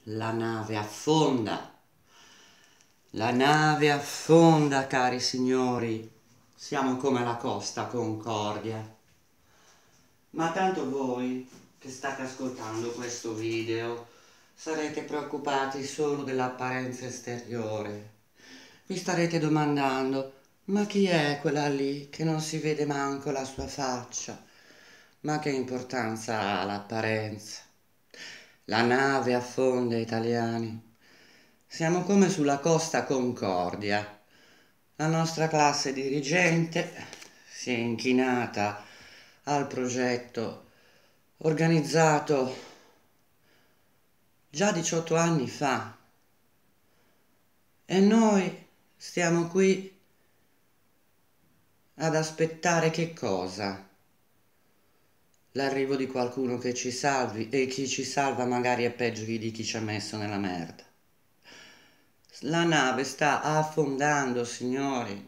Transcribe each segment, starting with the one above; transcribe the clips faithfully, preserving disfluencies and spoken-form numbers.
La nave affonda. La nave affonda, cari signori. Siamo come la Costa Concordia. Ma tanto voi che state ascoltando questo video sarete preoccupati solo dell'apparenza esteriore. Vi starete domandando: ma chi è quella lì che non si vede manco la sua faccia? Ma che importanza ha l'apparenza? La nave affonda, italiani. Siamo come sulla Costa Concordia. La nostra classe dirigente si è inchinata al progetto organizzato già diciotto anni fa e noi stiamo qui ad aspettare che cosa? L'arrivo di qualcuno che ci salvi, e chi ci salva magari è peggio di chi ci ha messo nella merda. La nave sta affondando, signori.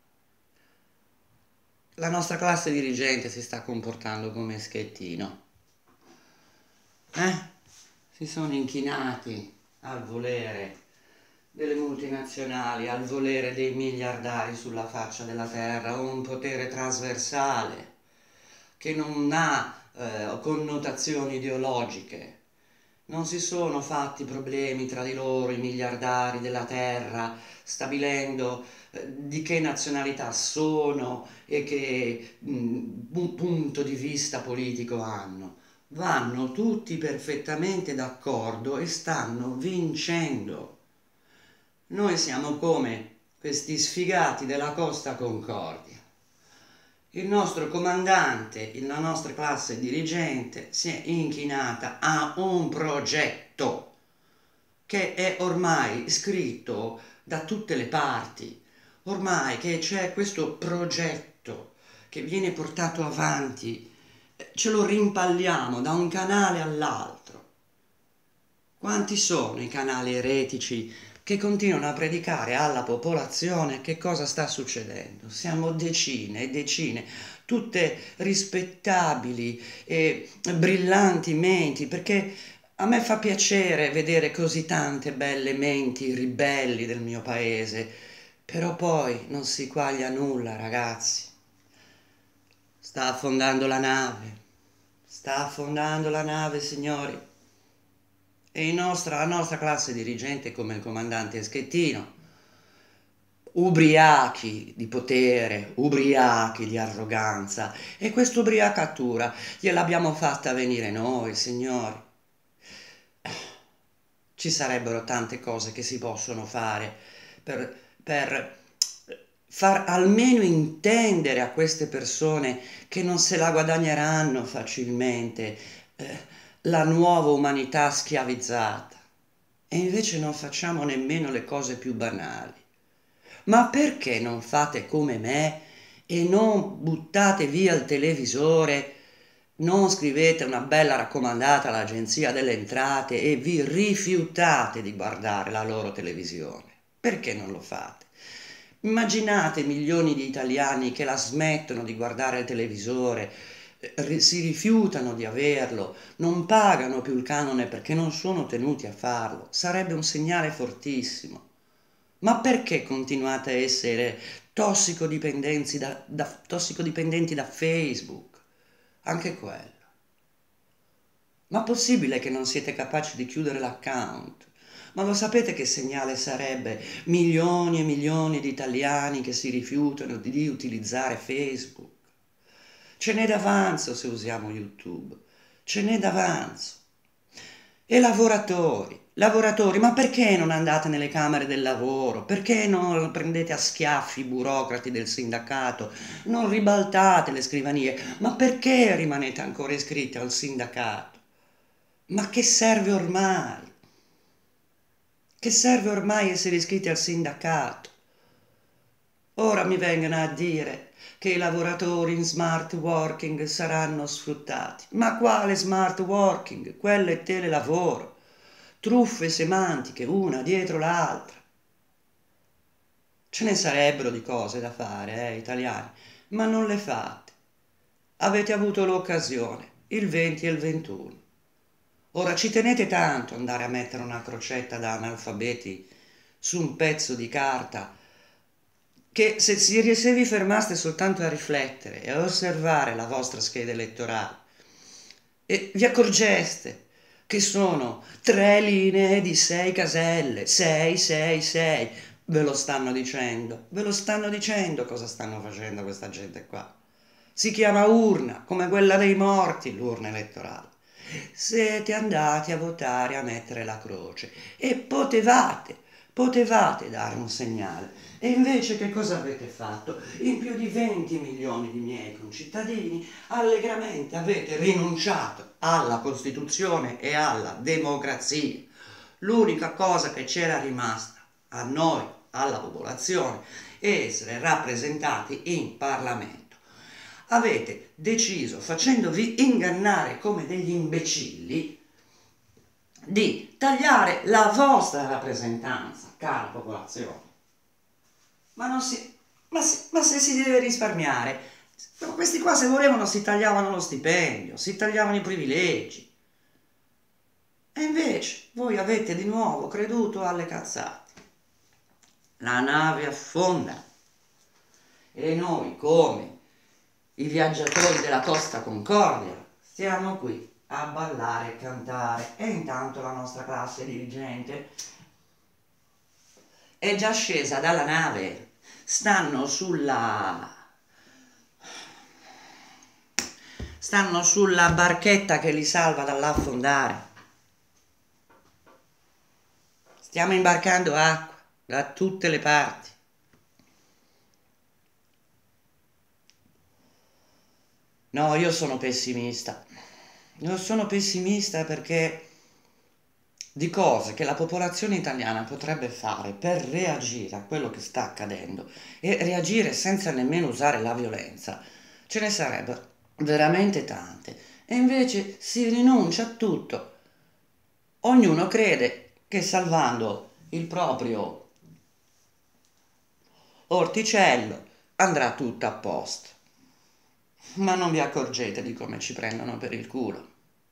La nostra classe dirigente si sta comportando come Schettino. Eh? Si sono inchinati al volere delle multinazionali, al volere dei miliardari sulla faccia della terra, un potere trasversale che non ha eh, connotazioni ideologiche. Non si sono fatti problemi tra di loro i miliardari della terra, stabilendo eh, di che nazionalità sono e che mh, punto di vista politico hanno. Vanno tutti perfettamente d'accordo e stanno vincendo. Noi siamo come questi sfigati della Costa Concordia. Il nostro comandante, la nostra classe dirigente si è inchinata a un progetto che è ormai scritto da tutte le parti. Ormai che c'è questo progetto che viene portato avanti, ce lo rimpalliamo da un canale all'altro. Quanti sono i canali eretici che continuano a predicare alla popolazione che cosa sta succedendo? Siamo decine e decine, tutte rispettabili e brillanti menti, perché a me fa piacere vedere così tante belle menti ribelli del mio paese, però poi non si quaglia nulla, ragazzi. Sta affondando la nave, sta affondando la nave, signori. E il nostra, la nostra classe dirigente, come il comandante Schettino, ubriachi di potere, ubriachi di arroganza, e questa ubriacatura gliel'abbiamo fatta venire noi, signori. Ci sarebbero tante cose che si possono fare per, per far almeno intendere a queste persone che non se la guadagneranno facilmente eh, la nuova umanità schiavizzata. E invece non facciamo nemmeno le cose più banali. Ma perché non fate come me e non buttate via il televisore, non scrivete una bella raccomandata all'Agenzia delle Entrate e vi rifiutate di guardare la loro televisione? Perché non lo fate? Immaginate milioni di italiani che la smettono di guardare il televisore, si rifiutano di averlo, non pagano più il canone perché non sono tenuti a farlo. Sarebbe un segnale fortissimo. Ma perché continuate a essere tossicodipendenti da, da, tossicodipendenti da Facebook? Anche quello. Ma possibile che non siete capaci di chiudere l'account? Ma lo sapete che segnale sarebbe? Milioni e milioni di italiani che si rifiutano di utilizzare Facebook. Ce n'è d'avanzo se usiamo YouTube, ce n'è d'avanzo. E lavoratori, lavoratori, ma perché non andate nelle camere del lavoro? Perché non prendete a schiaffi i burocrati del sindacato? Non ribaltate le scrivanie? Ma perché rimanete ancora iscritti al sindacato? Ma che serve ormai? Che serve ormai essere iscritti al sindacato? Ora mi vengono a dire che i lavoratori in smart working saranno sfruttati. Ma quale smart working? Quello è telelavoro. Truffe semantiche, una dietro l'altra. Ce ne sarebbero di cose da fare, eh, italiani, ma non le fate. Avete avuto l'occasione, il venti e il ventuno. Ora ci tenete tanto andare a mettere una crocetta da analfabeti su un pezzo di carta che se, se vi fermaste soltanto a riflettere e a osservare la vostra scheda elettorale e vi accorgeste che sono tre linee di sei caselle, sei, sei, sei, ve lo stanno dicendo, ve lo stanno dicendo cosa stanno facendo questa gente qua. Si chiama urna, come quella dei morti, l'urna elettorale. Siete andati a votare a mettere la croce e potevate, potevate dare un segnale. E invece che cosa avete fatto? In più di venti milioni di miei concittadini allegramente avete rinunciato alla Costituzione e alla democrazia. L'unica cosa che c'era rimasta a noi, alla popolazione, è essere rappresentati in Parlamento. Avete deciso, facendovi ingannare come degli imbecilli, di tagliare la vostra rappresentanza, cara popolazione. Ma, non si, ma, si, ma se si deve risparmiare, questi qua se volevano si tagliavano lo stipendio, si tagliavano i privilegi. E invece voi avete di nuovo creduto alle cazzate. La nave affonda e noi, come i viaggiatori della Costa Concordia, stiamo qui a ballare e cantare, e intanto la nostra classe dirigente è già scesa dalla nave, stanno sulla stanno sulla barchetta che li salva dall'affondare. Stiamo imbarcando acqua da tutte le parti. No, io sono pessimista. Io sono pessimista perché di cose che la popolazione italiana potrebbe fare per reagire a quello che sta accadendo e reagire senza nemmeno usare la violenza, ce ne sarebbero veramente tante. E invece si rinuncia a tutto. Ognuno crede che salvando il proprio orticello andrà tutto a posto. Ma non vi accorgete di come ci prendono per il culo.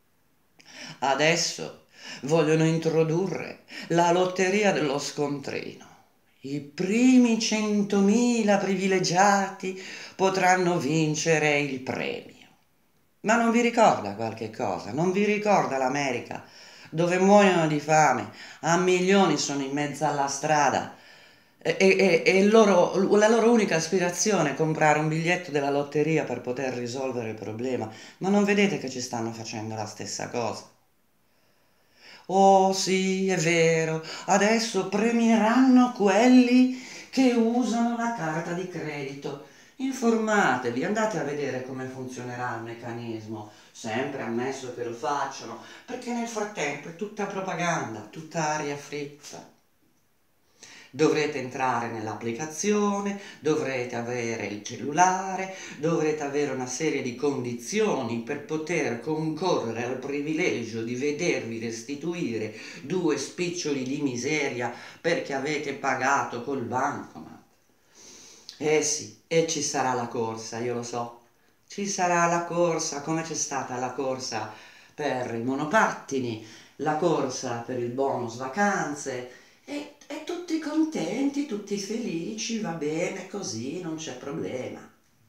Adesso vogliono introdurre la lotteria dello scontrino. I primi centomila privilegiati potranno vincere il premio. Ma non vi ricorda qualche cosa? Non vi ricorda l'America, dove muoiono di fame, a milioni sono in mezzo alla strada e, e, e loro, la loro unica aspirazione è comprare un biglietto della lotteria per poter risolvere il problema. Ma non vedete che ci stanno facendo la stessa cosa? Oh sì, è vero, adesso premieranno quelli che usano la carta di credito. Informatevi, andate a vedere come funzionerà il meccanismo, sempre ammesso che lo facciano, perché nel frattempo è tutta propaganda, tutta aria fritta. Dovrete entrare nell'applicazione, dovrete avere il cellulare, dovrete avere una serie di condizioni per poter concorrere al privilegio di vedervi restituire due spiccioli di miseria perché avete pagato col bancomat. Eh sì, e ci sarà la corsa, io lo so, ci sarà la corsa come c'è stata la corsa per i monopattini, la corsa per il bonus vacanze, e, e tutti contenti, tutti felici, va bene così, non c'è problema.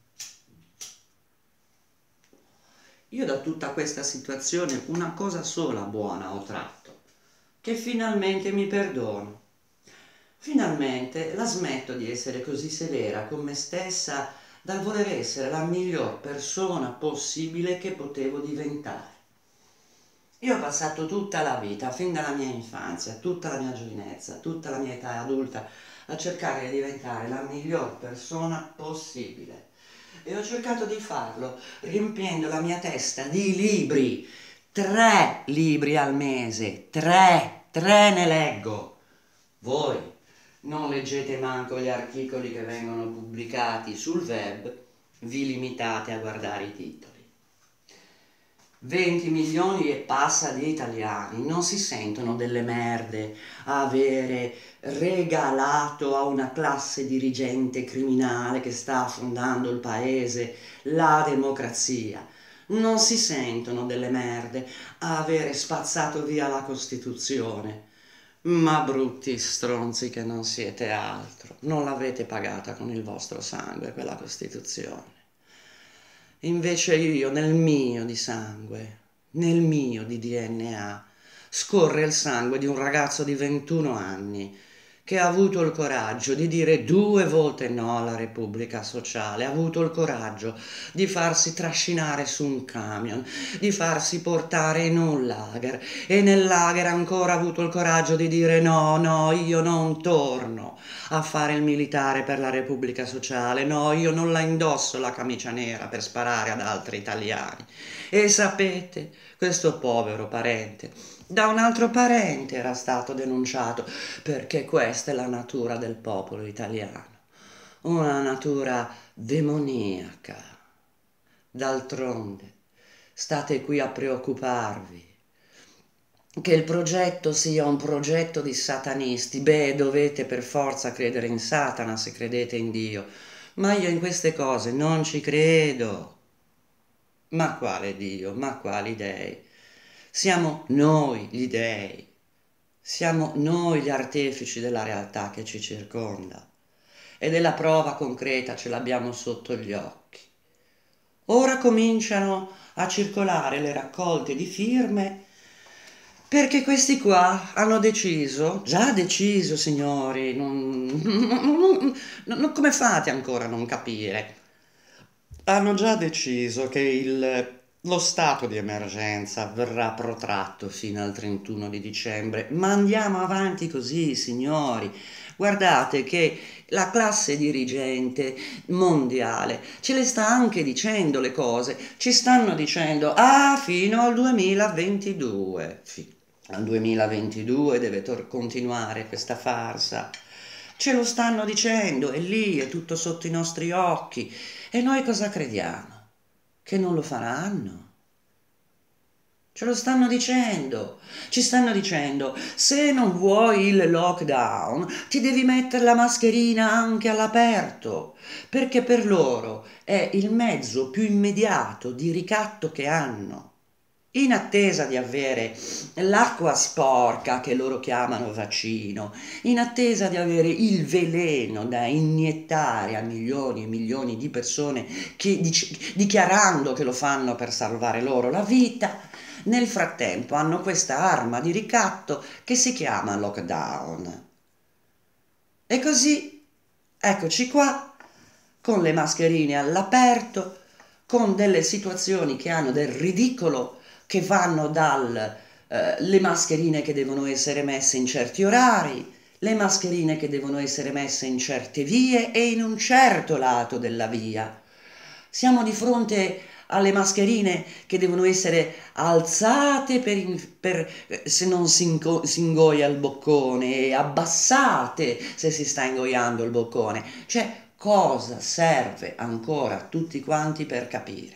Io da tutta questa situazione una cosa sola buona ho tratto, che finalmente mi perdono. Finalmente la smetto di essere così severa con me stessa dal voler essere la miglior persona possibile che potevo diventare. Io ho passato tutta la vita, fin dalla mia infanzia, tutta la mia giovinezza, tutta la mia età adulta, a cercare di diventare la miglior persona possibile. E ho cercato di farlo riempiendo la mia testa di libri, tre libri al mese, tre, tre ne leggo. Voi non leggete manco gli articoli che vengono pubblicati sul web, vi limitate a guardare i titoli. venti milioni e passa di italiani non si sentono delle merde a avere regalato a una classe dirigente criminale che sta affondando il paese la democrazia. non si sentono delle merde a avere spazzato via la Costituzione. Ma brutti stronzi che non siete altro, non l'avete pagata con il vostro sangue quella Costituzione. Invece io nel mio di sangue, nel mio di D N A, scorre il sangue di un ragazzo di ventuno anni che ha avuto il coraggio di dire due volte no alla Repubblica Sociale, ha avuto il coraggio di farsi trascinare su un camion, di farsi portare in un lager e nel lager ha ancora avuto il coraggio di dire no, no, io non torno a fare il militare per la Repubblica Sociale, no, io non la indosso la camicia nera per sparare ad altri italiani. E sapete, questo povero parente da un altro parente era stato denunciato, perché questa è la natura del popolo italiano, una natura demoniaca. D'altronde, state qui a preoccuparvi che il progetto sia un progetto di satanisti. Beh, dovete per forza credere in Satana se credete in Dio, ma io in queste cose non ci credo. Ma quale Dio? Ma quali dei? Siamo noi gli dei, siamo noi gli artefici della realtà che ci circonda e della prova concreta ce l'abbiamo sotto gli occhi. Ora cominciano a circolare le raccolte di firme perché questi qua hanno deciso, già deciso signori, non, non, non, non, come fate ancora a non capire? Hanno già deciso che il... Lo stato di emergenza verrà protratto fino al trentuno di dicembre, ma andiamo avanti così, signori. Guardate che la classe dirigente mondiale ce le sta anche dicendo le cose, ci stanno dicendo, ah, fino al duemilaventidue, fino al duemilaventidue deve tor- continuare questa farsa. Ce lo stanno dicendo, è lì, è tutto sotto i nostri occhi. E noi cosa crediamo? Che non lo faranno? Ce lo stanno dicendo, ci stanno dicendo, se non vuoi il lockdown ti devi mettere la mascherina anche all'aperto, perché per loro è il mezzo più immediato di ricatto che hanno. In attesa di avere l'acqua sporca che loro chiamano vaccino, in attesa di avere il veleno da iniettare a milioni e milioni di persone che, dic- dichiarando che lo fanno per salvare loro la vita, nel frattempo hanno questa arma di ricatto che si chiama lockdown. E così, eccoci qua, con le mascherine all'aperto, con delle situazioni che hanno del ridicolo, che vanno dalle eh, mascherine che devono essere messe in certi orari, le mascherine che devono essere messe in certe vie e in un certo lato della via. Siamo di fronte alle mascherine che devono essere alzate per, in, per se non si, inco, si ingoia il boccone e abbassate se si sta ingoiando il boccone. Cioè, cosa serve ancora a tutti quanti per capire?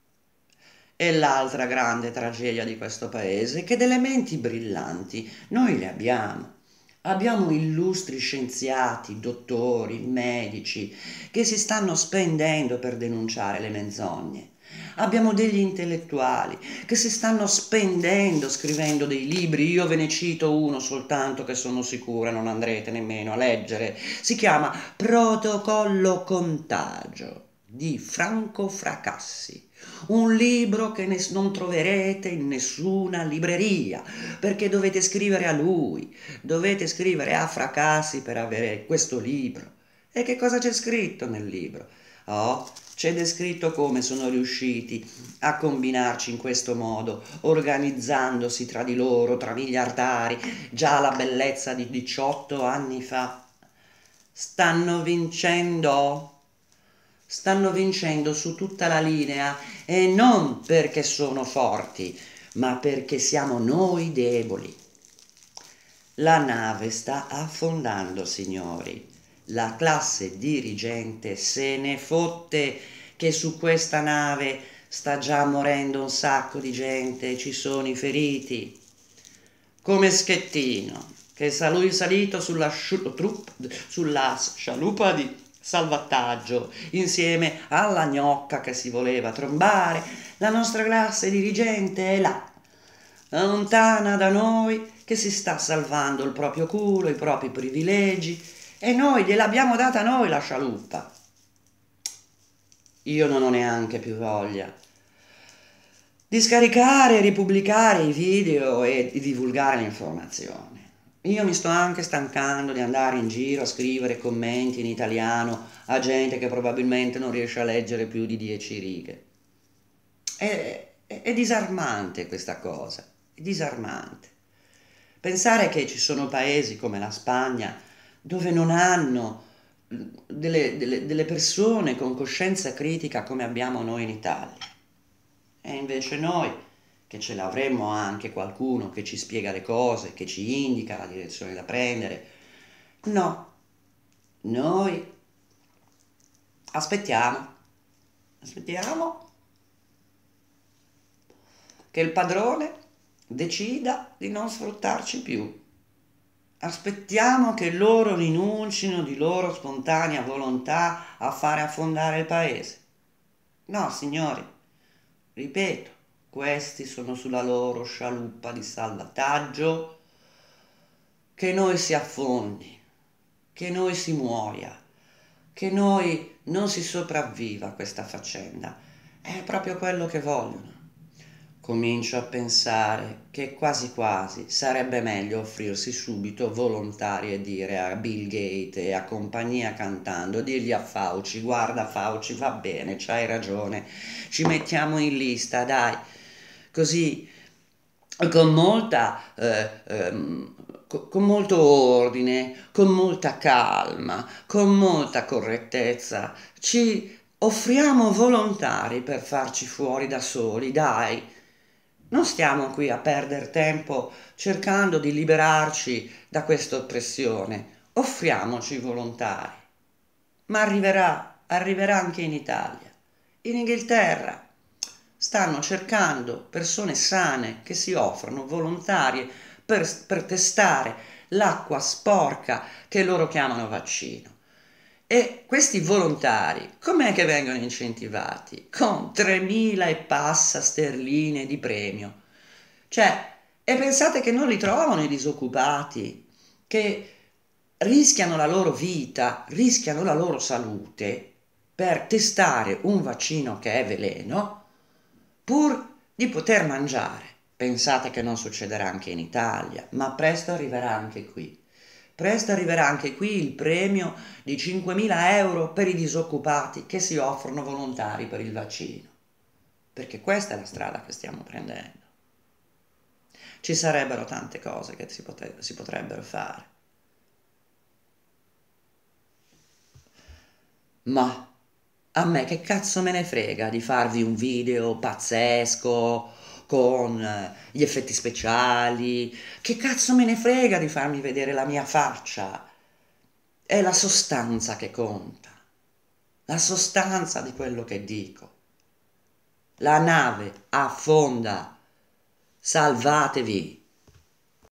E l'altra grande tragedia di questo paese è che delle menti brillanti noi le abbiamo. Abbiamo illustri scienziati, dottori, medici che si stanno spendendo per denunciare le menzogne. Abbiamo degli intellettuali che si stanno spendendo scrivendo dei libri. Io ve ne cito uno soltanto che sono sicura non andrete nemmeno a leggere. Si chiama Protocollo Contagio di Franco Fracassi. Un libro che ne- non troverete in nessuna libreria, perché dovete scrivere a lui, dovete scrivere a Fracassi per avere questo libro. E che cosa c'è scritto nel libro? Oh, c'è descritto come sono riusciti a combinarci in questo modo, organizzandosi tra di loro, tra miliardari, già la bellezza di diciotto anni fa. Stanno vincendo. Stanno vincendo su tutta la linea e non perché sono forti, ma perché siamo noi deboli. La nave sta affondando, signori. La classe dirigente se ne fotte che su questa nave sta già morendo un sacco di gente, ci sono i feriti. Come Schettino, che è salito sulla, sciu- trup- sulla scialuppa di salvataggio, insieme alla gnocca che si voleva trombare. La nostra classe dirigente è là, lontana da noi, che si sta salvando il proprio culo, i propri privilegi, e noi gliel'abbiamo data noi la scialuppa. Io non ho neanche più voglia di scaricare e ripubblicare i video e di divulgare l'informazione. Io mi sto anche stancando di andare in giro a scrivere commenti in italiano a gente che probabilmente non riesce a leggere più di dieci righe. È, è, è disarmante questa cosa, è disarmante. Pensare che ci sono paesi come la Spagna dove non hanno delle, delle, delle persone con coscienza critica come abbiamo noi in Italia. E invece noi, che ce l'avremmo anche qualcuno che ci spiega le cose, che ci indica la direzione da prendere, no, noi aspettiamo, aspettiamo che il padrone decida di non sfruttarci più. Aspettiamo che loro rinuncino di loro spontanea volontà a fare affondare il paese. No, signori, ripeto, questi sono sulla loro scialuppa di salvataggio. Che noi si affondi, che noi si muoia, che noi non si sopravviva a questa faccenda. È proprio quello che vogliono. Comincio a pensare che quasi quasi sarebbe meglio offrirsi subito volontari e dire a Bill Gates e a compagnia cantando, dirgli a Fauci: guarda Fauci, va bene, c'hai ragione, ci mettiamo in lista, dai, così con molta eh, ehm, co- con molto ordine, con molta calma, con molta correttezza ci offriamo volontari per farci fuori da soli, dai. Non stiamo qui a perdere tempo cercando di liberarci da questa oppressione. Offriamoci volontari. Ma arriverà, arriverà anche in Italia. In Inghilterra stanno cercando persone sane che si offrono volontarie per, per testare l'acqua sporca che loro chiamano vaccino. E questi volontari, com'è che vengono incentivati? Con tremila e passa sterline di premio. Cioè, e pensate che non li trovano i disoccupati, che rischiano la loro vita, rischiano la loro salute per testare un vaccino che è veleno, pur di poter mangiare. Pensate che non succederà anche in Italia, ma presto arriverà anche qui. Presto arriverà anche qui il premio di cinquemila euro per i disoccupati che si offrono volontari per il vaccino. Perché questa è la strada che stiamo prendendo. Ci sarebbero tante cose che si, pote- si potrebbero fare. Ma a me che cazzo me ne frega di farvi un video pazzesco con eh, gli effetti speciali? Che cazzo me ne frega di farmi vedere la mia faccia? È la sostanza che conta, la sostanza di quello che dico. La nave affonda, salvatevi.